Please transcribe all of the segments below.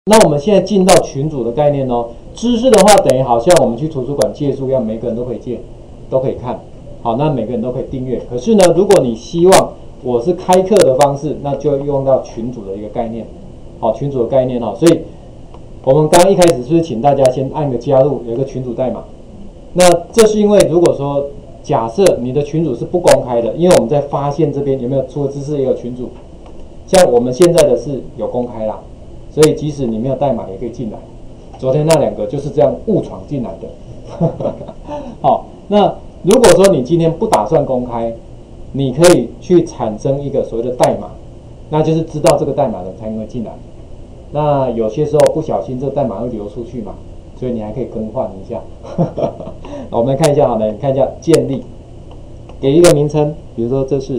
那我们现在进到群组的概念哦，知识的话等于好像我们去图书馆借书一样，每个人都可以借，都可以看。好，那每个人都可以订阅。可是呢，如果你希望我是开课的方式，那就用到群组的一个概念。好，群组的概念哈，所以我们刚刚一开始是不是请大家先按个加入，有一个群组代码？那这是因为如果说假设你的群组是不公开的，因为我们在发现这边有没有除了知识也有群组，像我们现在的是有公开啦。所以即使你没有代码也可以进来。昨天那2个就是这样误闯进来的。好，那如果说你今天不打算公开，你可以去产生一个所谓的代码，那就是知道这个代码的人才会进来。那有些时候不小心这个代码会流出去嘛，所以你还可以更换一下。我们来看一下好了，你看一下建立，给一个名称，比如说这是。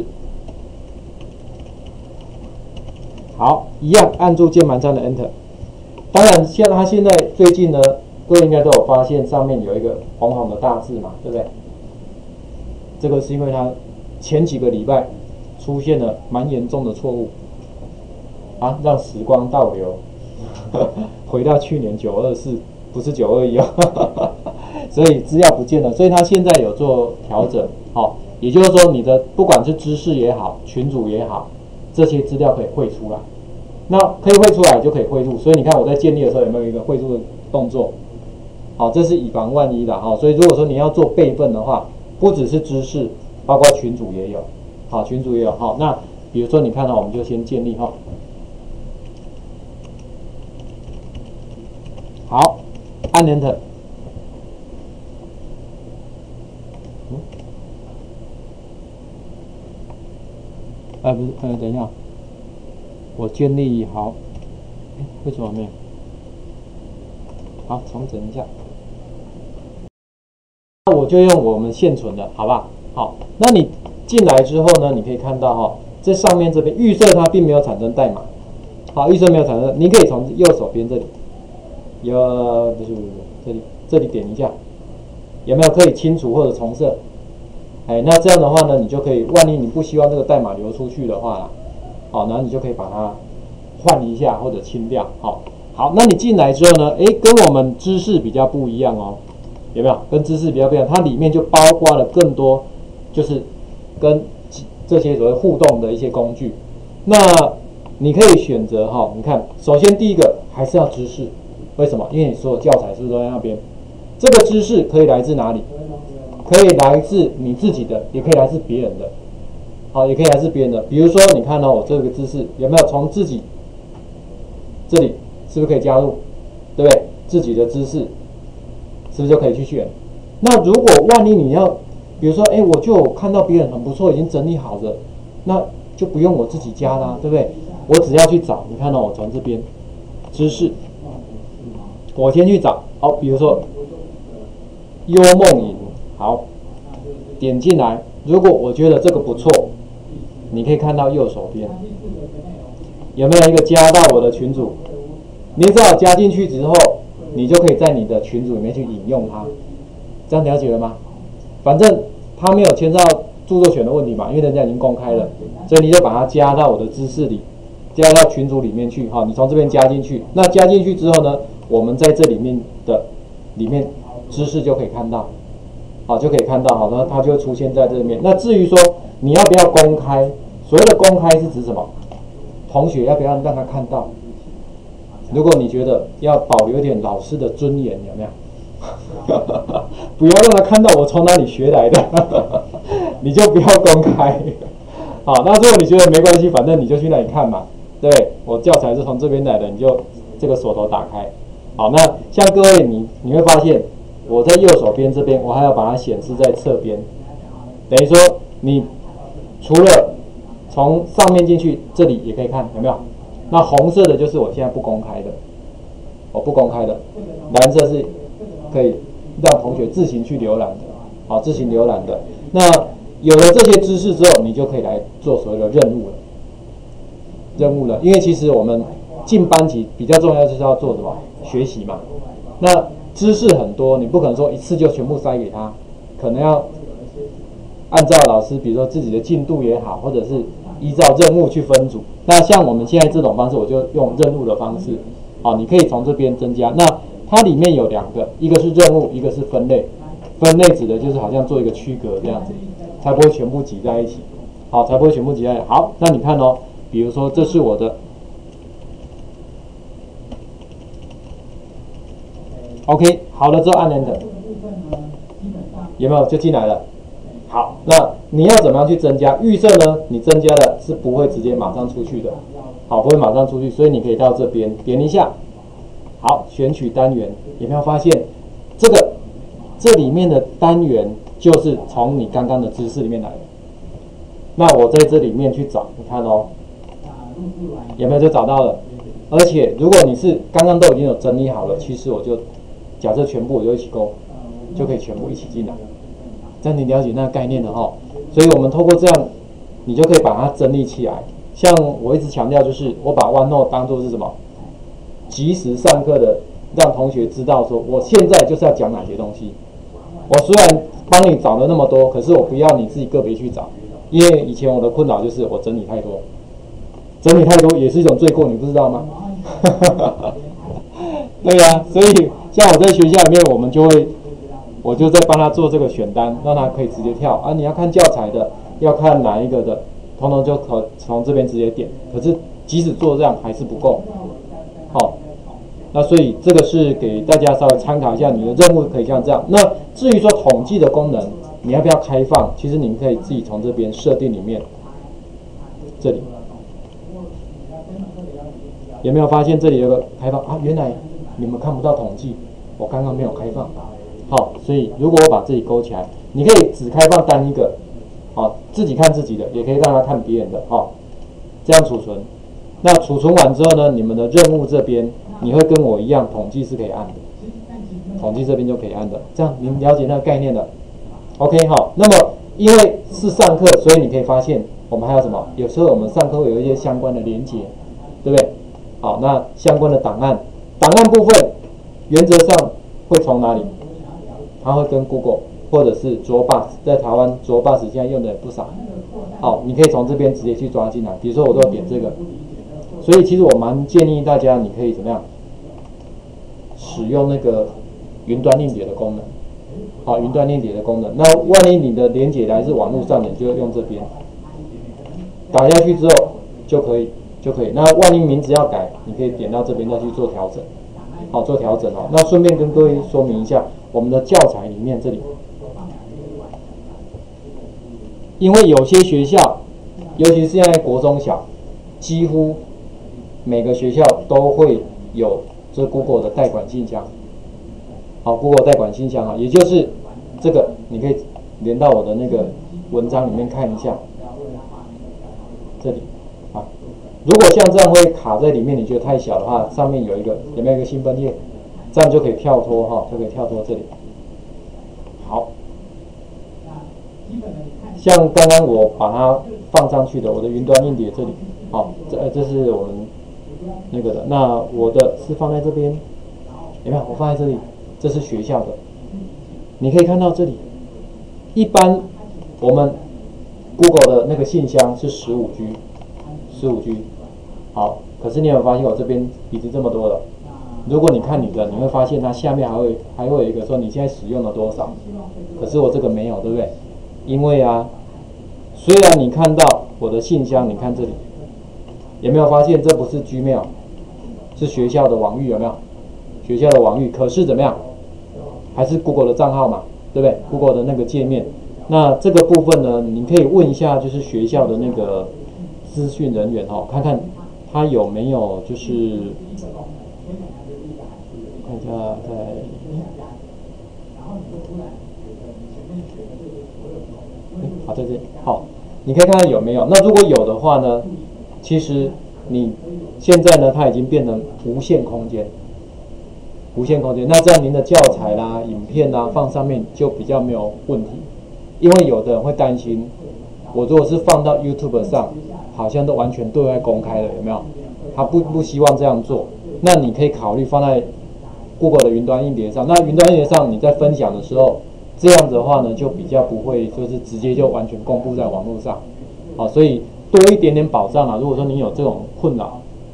好，一样按住键盘上的 Enter。当然，像它现在最近呢，各位应该都有发现上面有一个红红的大字嘛，对不对？这个是因为它前几个礼拜出现了蛮严重的错误，啊，让时光倒流，回到去年924，不是921哦，所以资料不见了，所以它现在有做调整，好，也就是说你的不管是知识也好，群组也好。这些资料可以汇出来，那可以汇出来就可以汇入，所以你看我在建立的时候有没有一个汇入的动作？好，这是以防万一的哈。所以如果说你要做备份的话，不只是知识，包括群组也有，好，群组也有。好，那比如说你看到我们就先建立哈。好，按 Enter。不是，等一下，我建立好，为什么没有？好，重整一下。那我就用我们现存的，好吧？好，那你进来之后呢，你可以看到哈，这上面这边预设它并没有产生代码，好，预设没有产生，你可以从右手边这里，不是这里点一下，有没有可以清除或者重设？那这样的话呢，你就可以，万一你不希望这个代码流出去的话，好，然后你就可以把它换一下或者清掉。好，那你进来之后呢，跟我们知识比较不一样哦，有没有？跟知识比较不一样，它里面就包括了更多，就是跟这些所谓互动的一些工具。那你可以选择哈，你看，首先第一个还是要知识，为什么？因为你所有教材是不是都在那边？这个知识可以来自哪里？可以来自你自己的，也可以来自别人的，好，也可以来自别人的。比如说，你看我这个知识有没有从自己这里是不是可以加入，对不对？自己的知识是不是就可以去选？那如果万一你要，比如说，我就看到别人很不错，已经整理好了，那就不用我自己加啦，对不对？我只要去找，你看到我从这边知识，我先去找，好，比如说幽梦影。好，点进来。如果我觉得这个不错，你可以看到右手边有没有一个加到我的群组？你只要加进去之后，你就可以在你的群组里面去引用它。这样了解了吗？反正它没有牵涉到著作权的问题嘛，因为人家已经公开了，所以你就把它加到我的知识里，加到群组里面去。好，你从这边加进去。那加进去之后呢，我们在这里面知识就可以看到。好，就可以看到，好，那它就会出现在这里面。那至于说你要不要公开，所谓的公开是指什么？同学要不要让他看到？如果你觉得要保留一点老师的尊严，有没有？不要让他看到我从哪里学来的，你就不要公开。好，那如果你觉得没关系，反正你就去那里看嘛，对不对？我教材是从这边来的，你就这个锁头打开。好，那像各位你会发现。我在右手边这边，我还要把它显示在侧边，等于说你除了从上面进去，这里也可以看，有没有？那红色的就是我现在不公开的，我不公开的，蓝色是可以让同学自行去浏览的，好，自行浏览的。那有了这些知识之后，你就可以来做所谓的任务了，因为其实我们进班级比较重要就是要做什么？学习嘛。那知识很多，你不可能说一次就全部塞给他，可能要按照老师，比如说自己的进度也好，或者是依照任务去分组。那像我们现在这种方式，我就用任务的方式， 好，你可以从这边增加。那它里面有两个，一个是任务，一个是分类。分类指的就是好像做一个区隔这样子，才不会全部挤在一起。好，才不会全部挤在一起。好，那你看哦，比如说这是我的 OK， 好了之后按 Enter， 有没有就进来了？好，那你要怎么样去增加预设呢？你增加的是不会直接马上出去的，好，不会马上出去，所以你可以到这边点一下，好，选取单元，有没有发现这里面的单元就是从你刚刚的知识里面来的？那我在这里面去找，你看哦，有没有就找到了？而且如果你是刚刚都已经有整理好了，其实我就假设全部我就一起勾，就可以全部一起进来。这样你了解那个概念了哈。所以我们透过这样，你就可以把它整理起来。像我一直强调，就是我把 OneNote 当作是什么？即时上课的，让同学知道说，我现在就是要讲哪些东西。我虽然帮你找了那么多，可是我不要你自己个别去找，因为以前我的困扰就是我整理太多，整理太多也是一种罪过，你不知道吗？对呀，所以像我在学校里面，我就在帮他做这个选单，让他可以直接跳啊。你要看教材的，要看哪一个的，通通就可从这边直接点。可是即使做这样还是不够，好。那所以这个是给大家稍微参考一下，你的任务可以像这样。那至于说统计的功能，你要不要开放？其实你们可以自己从这边设定里面，这里有没有发现这里有个开放啊？原来你们看不到统计，我刚刚没有开放。好，所以如果我把这里勾起来，你可以只开放单一个，好，自己看自己的，也可以让他看别人的，好，这样储存。那储存完之后呢，你们的任务这边。你会跟我一样，统计是可以按的，统计这边就可以按的，这样你了解那个概念了。OK， 好，那么因为是上课，所以你可以发现我们还有什么？有时候我们上课会有一些相关的连结，对不对？好，那相关的档案部分，原则上会从哪里？它会跟 Google 或者是 Dropbox， 在台湾 Dropbox 现在用的也不少。好，你可以从这边直接去抓进来，比如说我都点这个。所以其实我蛮建议大家，你可以怎么样使用那个云端硬碟的功能，好，云端硬碟的功能。那万一你的连接来自网络上的，你就用这边打下去之后就可以。那万一名字要改，你可以点到这边再去做调整，好，做调整哦。那顺便跟各位说明一下，我们的教材里面这里，因为有些学校，尤其是现在国中小，几乎每个学校都会有这 Google 的代管信箱，好 ，Google 代管信箱啊，也就是这个，你可以连到我的那个文章里面看一下，这里啊，如果像这样会卡在里面，你觉得太小的话，上面有没有一个新分页，这样就可以跳脱哈，就可以跳脱这里。好，像刚刚我把它放上去的，我的云端硬碟这里，好，这是我们那个的，那我的是放在这边，有没有？我放在这里，这是学校的，你可以看到这里，一般我们 Google 的那个信箱是15G，好，可是你有没有发现我这边已经这么多了？如果你看你的，你会发现它下面还会有一个说你现在使用了多少，可是我这个没有，对不对？因为啊，虽然你看到我的信箱，你看这里。有没有发现这不是 Gmail， 是学校的网域，有没有？学校的网域，可是怎么样？还是 Google 的账号嘛，对不对 ？Google 的那个界面。那这个部分呢，你可以问一下，就是学校的那个资讯人员哦，看看他有没有就是看一下好在这里，好，你可以看看有没有。那如果有的话呢？其实你现在呢，它已经变成无限空间，那这样您的教材啦、影片啦放上面就比较没有问题，因为有的人会担心，我如果是放到 YouTube 上，好像都完全对外公开了，有没有？他不希望这样做，那你可以考虑放在 Google 的云端硬碟上。那云端硬碟上你在分享的时候，这样子的话呢，就比较不会就是直接就完全公布在网络上，好，所以多一点点保障啊。如果说你有这种困扰，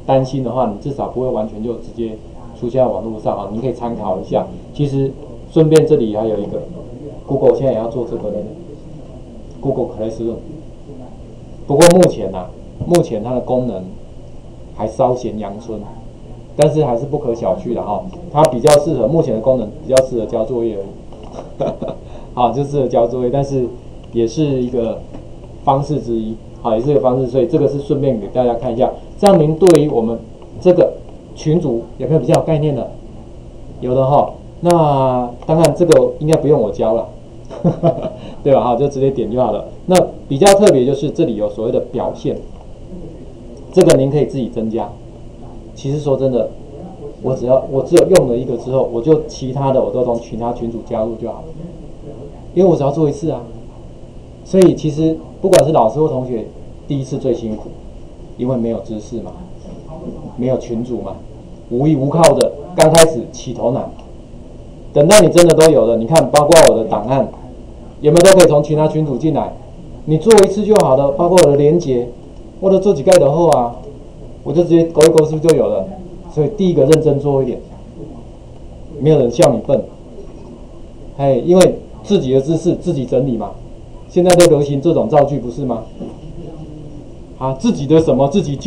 担心的话，你至少不会完全就直接出现在网络上啊，你可以参考一下。其实顺便这里还有一个 Google 现在也要做这个的 Google Classroom， 不过目前它的功能还稍显阳春，但是还是不可小觑的哈。它比较适合目前的功能，比较适合交作业而已。好，就适合交作业，但是也是一个方式之一，好，也是一个方式，所以这个是顺便给大家看一下，这样您对于我们这个群组有没有比较有概念的？有的哈，那当然这个应该不用我教了，对吧？哈，就直接点就好了。那比较特别就是这里有所谓的表现，这个您可以自己增加。其实说真的，我只有用了一个之后，我就其他的我都从其他群组加入就好了，因为我只要做一次啊。所以其实不管是老师或同学，第一次最辛苦，因为没有知识嘛，没有群组嘛，无依无靠的，刚开始起头难。等到你真的都有了，你看，包括我的档案，有没有都可以从其他群组进来，你做一次就好了。包括我的连结，我都做几盖的后啊，我就直接勾一勾，是不是就有了？所以第一个认真做一点，没有人笑你笨，因为自己的知识自己整理嘛。现在都流行这种造句，不是吗？自己的什么自己救，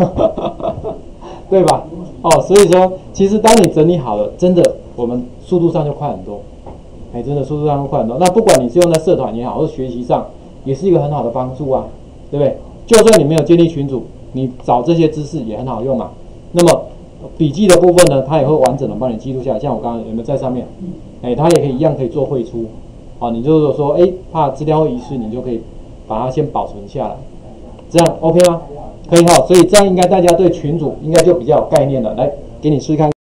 对吧？所以说，其实当你整理好了，真的我们速度上就快很多，真的速度上就快很多。那不管你是用在社团也好，或学习上，也是一个很好的帮助啊，对不对？就算你没有建立群组，你找这些知识也很好用嘛。那么笔记的部分呢，它也会完整的帮你记录下来。像我刚刚有没有在上面？它也可以一样可以做汇出。你就是说，怕资料会遗失，你就可以把它先保存下来，这样 OK 吗？可以哈，所以这样应该大家对群组应该就比较有概念了。来，给你试看。